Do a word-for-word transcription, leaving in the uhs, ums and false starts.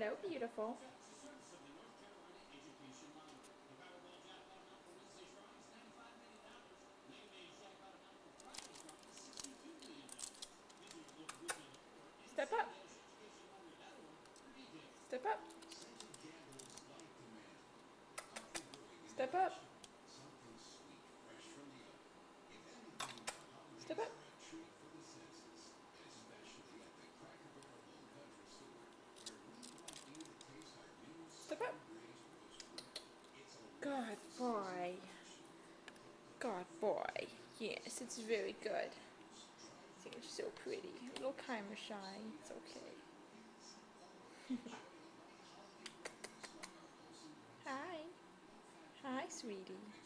Hello, beautiful. Step up. Step up. Step up. Step up. Step up. Good boy. Good boy. Yes, it's very good. You're so pretty. A little kind of shy. It's okay. Hi. Hi, sweetie.